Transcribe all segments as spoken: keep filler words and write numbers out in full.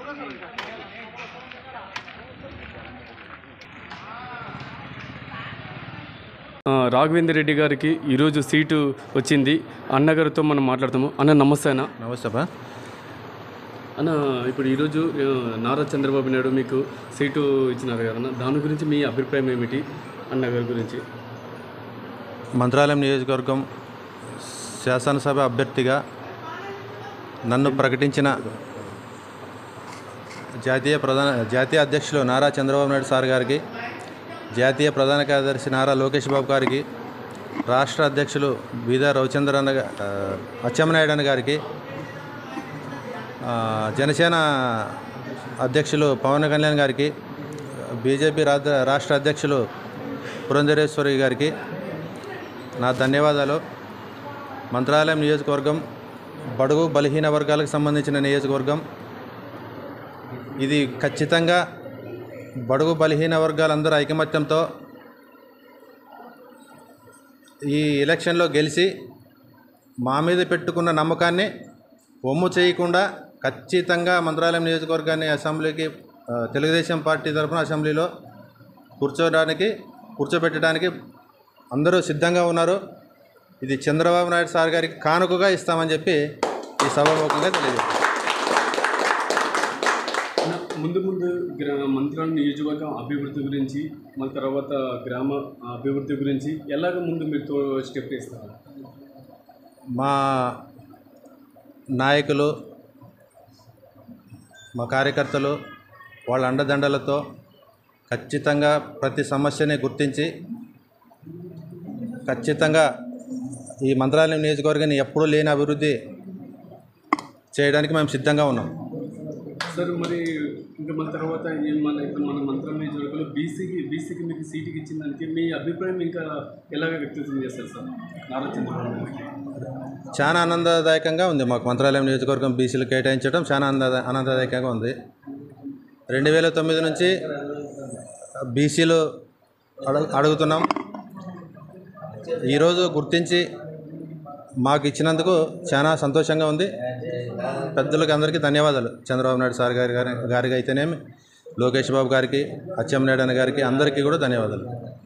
రాఘవేంద్ర రెడ్డి గారికి ఈరోజు సీటు వచ్చింది. అన్నగారితో మనం మాట్లాడతాము. అన్న నమస్తే. అన్న నమస్తే అన్న, ఇప్పుడు ఈరోజు నారా చంద్రబాబు నాయుడు మీకు సీటు ఇచ్చినారు కదన్న, దాని గురించి మీ అభిప్రాయం ఏమిటి? అన్నగారి గురించి మంత్రాలయం నియోజకవర్గం శాసనసభ అభ్యర్థిగా నన్ను ప్రకటించిన జాతీయ ప్రధాన జాతీయ అధ్యక్షులు నారా చంద్రబాబు నాయుడు సార్ గారికి, జాతీయ ప్రధాన కార్యదర్శి నారా లోకేష్ బాబు గారికి, రాష్ట్ర అధ్యక్షులు బీదా రవిచంద్ర అన్న అచ్చెన్నాయుడు అన్న గారికి, జనసేన అధ్యక్షులు పవన్ కళ్యాణ్ గారికి, బీజేపీ రాష్ట్ర అధ్యక్షులు పురంధరేశ్వరి గారికి నా ధన్యవాదాలు. మంత్రాలయం నియోజకవర్గం బడుగు బలహీన వర్గాలకు సంబంధించిన నియోజకవర్గం. ఇది ఖచ్చితంగా బడుగు బలహీన వర్గాలందరూ ఐకమత్యంతో ఈ ఎలక్షన్లో గెలిచి మా మీద పెట్టుకున్న నమ్మకాన్ని ఒమ్ము చేయకుండా ఖచ్చితంగా మంత్రాలయం నియోజకవర్గాన్ని అసెంబ్లీకి తెలుగుదేశం పార్టీ తరఫున అసెంబ్లీలో కూర్చోడానికి కూర్చోబెట్టడానికి అందరూ సిద్ధంగా ఉన్నారు. ఇది చంద్రబాబు నాయుడు సార్ గారికి కానుకగా ఇస్తామని చెప్పి ఈ సభాముఖంగా తెలియజేస్తాం. ముందు ముందు మంత్రాలయం నియోజకవర్గం అభివృద్ధి గురించి, మన తర్వాత గ్రామ అభివృద్ధి గురించి ఎలాగ ముందు మీరు స్టెప్ ఇస్తారు? మా నాయకులు, మా కార్యకర్తలు వాళ్ళ అండదండలతో ఖచ్చితంగా ప్రతి సమస్యని గుర్తించి ఖచ్చితంగా ఈ మంత్రాలయం నియోజకవర్గాన్ని ఎప్పుడూ లేని అభివృద్ధి చేయడానికి మేము సిద్ధంగా ఉన్నాం. సార్, మరి ఇంకా మన తర్వాత మన ఇప్పుడు మన మంత్రాలయం నియోజకవర్గంలో బీసీకి బీసీకి మీకు సీటుకి ఇచ్చిన దానికి మీ అభిప్రాయం ఇంకా ఎలాగ వ్యక్తం చేస్తారు సార్? నారా చంద్రబాబు చాలా ఆనందదాయకంగా ఉంది. మాకు మంత్రాలయం నియోజకవర్గం బీసీలు కేటాయించడం చాలా ఆనంద ఆనందదాయకంగా ఉంది. రెండు వేల తొమ్మిది నుంచి బీసీలు అడుగు అడుగుతున్నాం. ఈరోజు గుర్తించి మాకు ఇచ్చినందుకు చాలా సంతోషంగా ఉంది. పెద్దలకు అందరికీ ధన్యవాదాలు. చంద్రబాబు నాయుడు సార్ గారి గారికి అయితేనేమి, లోకేష్ బాబు గారికి, అచ్చెన్నాయుడు అన్న గారికి, అందరికీ కూడా ధన్యవాదాలు.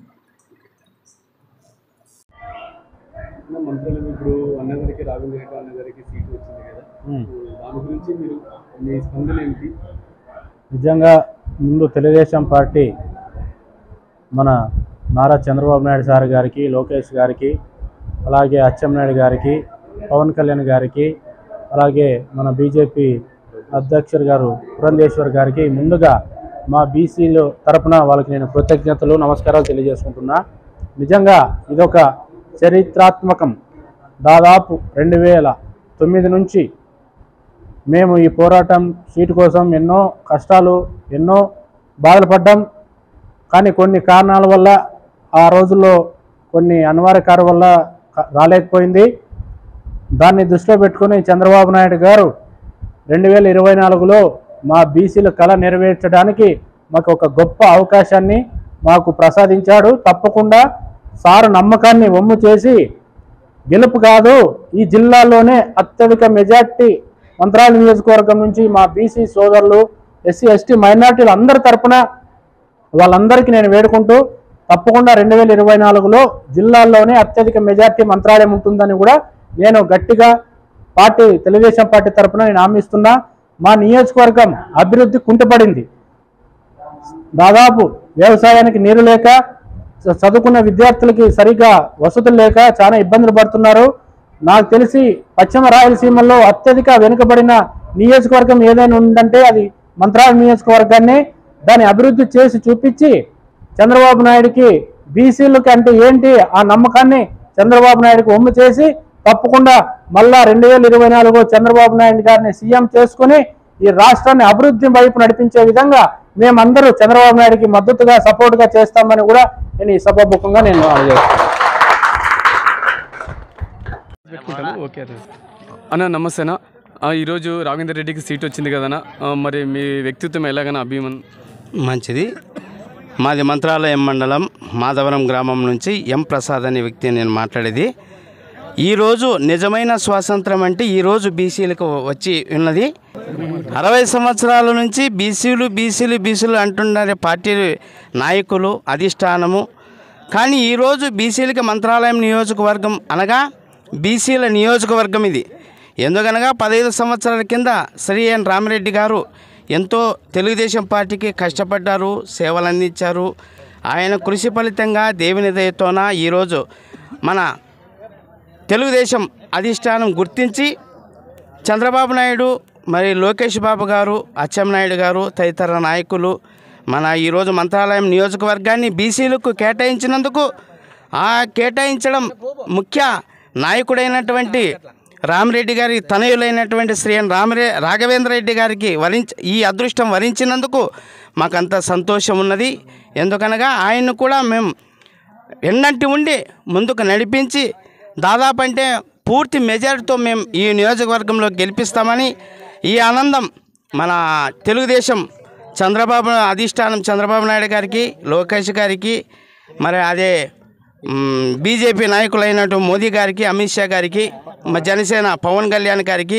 మంత్రాలయం ఇప్పుడు అన్నగారికి, రాఘవేంద్ర రెడ్డి అన్నగారికి సీటు వచ్చింది కదా, దాని గురించి మీరు మీ స్పందన ఏమిటి? నిజంగా ముందు తెలుగుదేశం పార్టీ మన నారా చంద్రబాబు నాయుడు సార్ గారికి, లోకేష్ గారికి, అలాగే అచ్చెన్నాయుడు గారికి, పవన్ కళ్యాణ్ గారికి, అలాగే మన బీజేపీ అధ్యక్షుడు గారు పురంధేశ్వర్ గారికి ముందుగా మా బీసీలు తరపున వాళ్ళకి నేను కృతజ్ఞతలు, నమస్కారాలు తెలియజేసుకుంటున్నా. నిజంగా ఇదొక చరిత్రాత్మకం. దాదాపు రెండు వేల తొమ్మిది నుంచి మేము ఈ పోరాటం సీటు కోసం ఎన్నో కష్టాలు, ఎన్నో బాధలు పడ్డాం. కానీ కొన్ని కారణాల వల్ల ఆ రోజుల్లో కొన్ని అనివార్య కారణాల వల్ల రాలేకపోయింది. దాన్ని దృష్టిలో పెట్టుకుని చంద్రబాబు నాయుడు గారు రెండు వేల ఇరవై నాలుగులో మా బీసీల కళ నెరవేర్చడానికి మాకు ఒక గొప్ప అవకాశాన్ని మాకు ప్రసాదించాడు. తప్పకుండా సారు నమ్మకాన్ని వమ్ము చేసి గెలుపు కాదు, ఈ జిల్లాలోనే అత్యధిక మెజార్టీ మంత్రాలయం నియోజకవర్గం నుంచి మా బీసీ సోదరులు, ఎస్సీ ఎస్టీ మైనార్టీలు అందరి తరపున వాళ్ళందరికీ నేను వేడుకుంటూ తప్పకుండా రెండు వేల ఇరవై నాలుగులో జిల్లాల్లోనే అత్యధిక మెజార్టీ మంత్రాలయం ఉంటుందని కూడా నేను గట్టిగా పార్టీ తెలుగుదేశం పార్టీ తరఫున నేను హామీస్తున్నా. మా నియోజకవర్గం అభివృద్ధి కుంటుపడింది. దాదాపు వ్యవసాయానికి నీరు లేక, చదువుకున్న విద్యార్థులకి సరిగ్గా వసతులు లేక చాలా ఇబ్బందులు పడుతున్నారు. నాకు తెలిసి పశ్చిమ రాయలసీమలో అత్యధిక వెనుకబడిన నియోజకవర్గం ఏదైనా ఉందంటే అది మంత్రాలయం నియోజకవర్గాన్ని. దాన్ని అభివృద్ధి చేసి చూపించి చంద్రబాబు నాయుడికి బీసీలకి అంటే ఏంటి ఆ నమ్మకాన్ని చంద్రబాబు నాయుడికి ఒమ్ము చేసి తప్పకుండా మళ్ళా రెండు వేల ఇరవై నాలుగు చంద్రబాబు నాయుడు గారిని సీఎం చేసుకుని ఈ రాష్ట్రాన్ని అభివృద్ధి వైపు నడిపించే విధంగా మేమందరూ చంద్రబాబు నాయుడికి మద్దతుగా సపోర్ట్గా చేస్తామని కూడా నేను ఈ సభాముఖంగా నేను ఓకే అన్న. నమస్తేనా. ఈరోజు రాఘవేంద్ర రెడ్డికి సీట్ వచ్చింది కదన్నా, మరి మీ వ్యక్తిత్వం ఎలాగైనా అభిమన్? మంచిది. మాది మంత్రాలయం మండలం మాధవరం గ్రామం నుంచి ఎం ప్రసాద్ అనే వ్యక్తి నేను మాట్లాడేది. ఈరోజు నిజమైన స్వాతంత్రం అంటే ఈరోజు బీసీలకు వచ్చి ఉన్నది. అరవై సంవత్సరాల నుంచి బీసీలు బీసీలు బీసీలు అంటున్నారు పార్టీ నాయకులు అధిష్టానము. కానీ ఈరోజు బీసీలకి మంత్రాలయం నియోజకవర్గం అనగా బీసీల నియోజకవర్గం ఇది. ఎందుకనగా పదహైదు సంవత్సరాల కింద శ్రీ ఎన్ రామిరెడ్డి గారు ఎంతో తెలుగుదేశం పార్టీకి కష్టపడ్డారు, సేవలు అందించారు. ఆయన కృషి ఫలితంగా దేవుని దయతోన ఈరోజు మన తెలుగుదేశం అధిష్టానం గుర్తించి చంద్రబాబు నాయుడు మరి లోకేష్ బాబు గారు, అచ్చెన్నాయుడు గారు తదితర నాయకులు మన ఈరోజు మంత్రాలయం నియోజకవర్గాన్ని బీసీలకు కేటాయించినందుకు, ఆ కేటాయించడం ముఖ్య నాయకుడైనటువంటి రామిరెడ్డి గారి తనయులైనటువంటి శ్రీ ఎన్ రామరే రాఘవేంద్ర రెడ్డి గారికి వరించ ఈ అదృష్టం వరించినందుకు మాకంత సంతోషం ఉన్నది. ఎందుకనగా ఆయన్ను కూడా మేము ఎన్నంటి ఉండి ముందుకు నడిపించి దాదాపు అంటే పూర్తి మెజారిటీతో మేము ఈ నియోజకవర్గంలో గెలిపిస్తామని ఈ ఆనందం మన తెలుగుదేశం చంద్రబాబు అధిష్టానం చంద్రబాబు నాయుడు గారికి, లోకేష్ గారికి, మరి అదే బీజేపీ నాయకులైనటు మోదీ గారికి, అమిత్ షా గారికి, మా జనసేన పవన్ కళ్యాణ్ గారికి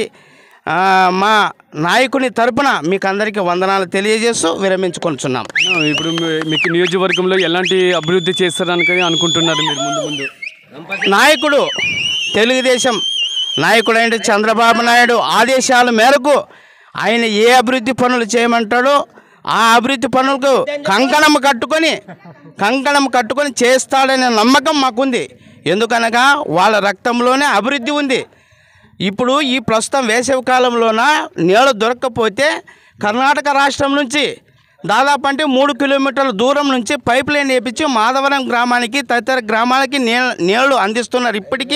మా నాయకుని తరపున మీకు అందరికీ వందనాలు తెలియజేస్తూ విరమించుకుంటున్నాం. ఇప్పుడు మీకు నియోజకవర్గంలో ఎలాంటి అభివృద్ధి చేస్తారని అనుకుంటున్నారు మీరు ముందు ముందు? నాయకుడు తెలుగుదేశం నాయకుడైన చంద్రబాబు నాయుడు ఆదేశాల మేరకు ఆయన ఏ అభివృద్ధి పనులు చేయమంటాడో ఆ అభివృద్ధి పనులకు కంకణం కట్టుకొని కంకణం కట్టుకొని చేస్తాడనే నమ్మకం మాకుంది. ఎందుకనగా వాళ్ళ రక్తంలోనే అభివృద్ధి ఉంది. ఇప్పుడు ఈ ప్రస్తుతం వేసవి కాలంలోన నీళ్ళు దొరకకపోతే కర్ణాటక రాష్ట్రం నుంచి దాదాపు అంటే మూడు కిలోమీటర్ల దూరం నుంచి పైప్ లైన్ వేయించి మాధవరం గ్రామానికి తదితర గ్రామాలకి నీ నీళ్లు అందిస్తున్నారు. ఇప్పటికీ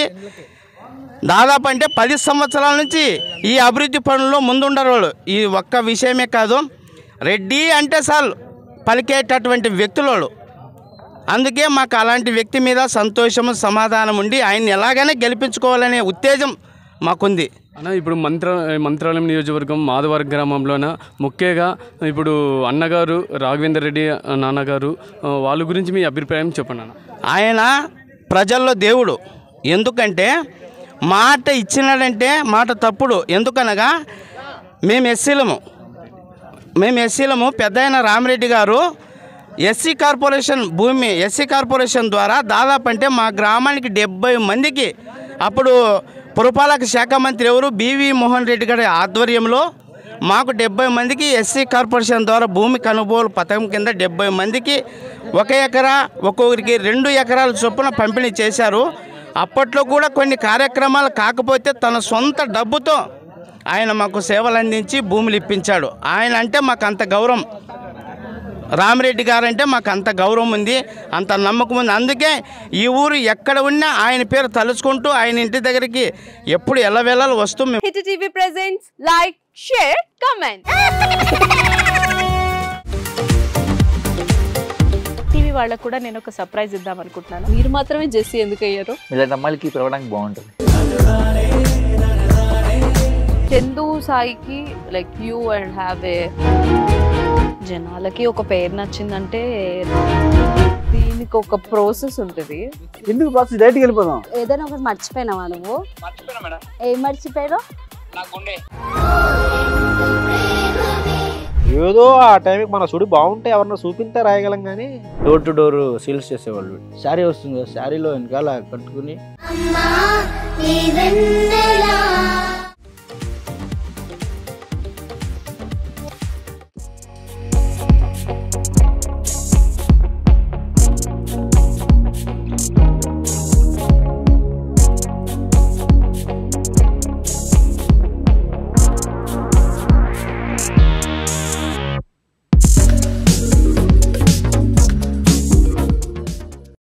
దాదాపు అంటే పది సంవత్సరాల నుంచి ఈ అభివృద్ధి పనుల్లో ముందుండరు వాళ్ళు. ఈ ఒక్క విషయమే కాదు, రెడ్డి అంటే సార్ పలికేటటువంటి వ్యక్తులు. అందుకే మాకు అలాంటి వ్యక్తి మీద సంతోషము సమాధానం ఉండి ఆయన్ని ఎలాగైనా గెలిపించుకోవాలనే ఉత్తేజం మాకుంది. అన్న ఇప్పుడు మంత్ర మంత్రాలయం నియోజకవర్గం మాధవరం గ్రామంలోన ముఖ్యంగా ఇప్పుడు అన్నగారు రాఘవేంద్ర రెడ్డి నాన్నగారు వాళ్ళ గురించి మీ అభిప్రాయం చెప్పండి అన్న. ఆయన ప్రజల్లో దేవుడు. ఎందుకంటే మాట ఇచ్చినాడంటే మాట తప్పుడు. ఎందుకనగా మేము ఎస్సీలము మేము ఎస్సీలము పెద్ద అయిన రామిరెడ్డి గారు ఎస్సీ కార్పొరేషన్ భూమి ఎస్సీ కార్పొరేషన్ ద్వారా దాదాపు అంటే మా గ్రామానికి డెబ్బై మందికి అప్పుడు పురపాలక శాఖ మంత్రి ఎవరు బివి మోహన్ రెడ్డి గారి ఆధ్వర్యంలో మాకు డెబ్బై మందికి ఎస్సీ కార్పొరేషన్ ద్వారా భూమి కొనుగోలు పథకం కింద డెబ్బై మందికి ఒక ఎకరా ఒక్కొక్కరికి రెండు ఎకరాల చొప్పున పంపిణీ చేశారు. అప్పట్లో కూడా కొన్ని కార్యక్రమాలు కాకపోతే తన సొంత డబ్బుతో ఆయన మాకు సేవలు అందించి భూములు ఇప్పించాడు. ఆయన అంటే మాకు అంత గౌరవం. రామిరెడ్డి గారు అంటే మాకు అంత గౌరవం ఉంది, అంత నమ్మకం ఉంది. అందుకే ఈ ఊరు ఎక్కడ ఉన్నా ఆయన పేరు తలుచుకుంటూ ఆయన ఇంటి దగ్గరికి ఎప్పుడు ఎలా వెళ్ళాలి వస్తూ మేము hit TV presents like share comment. TV వాళ్ళకు కూడా నేను ఒక సర్ప్రైజ్ ఇద్దాం అనుకుంటున్నాను. మీరు మాత్రమే జెస్సీ ఎందుకు అయ్యారు? ఇలాంటి అమ్మాయిలకి పిలవడానికి బాగుంటుంది. చందు సాయికి like you and have a జనాలకి ఒక పేరు నచ్చిందంటే దీనికి ఒక ప్రాసెస్ ఉంటుంది. ఎందుకు ప్రాసెస్ డైరెక్ట్గా వెళ్ళిపోదాం. ఏదైనా ఒకటి మర్చిపోయినావా నువ్వు? ఏం మర్చిపోయావు? ఏదో ఆ టైంకి మన సుడి బాగుంటే ఎవరన్నా చూపిస్తే రాయగలం కానీ డోర్ టు డోర్ సేల్స్ చేసేవాళ్ళు. శారీ వస్తుంది, శారీలో వెనకాల కట్టుకుని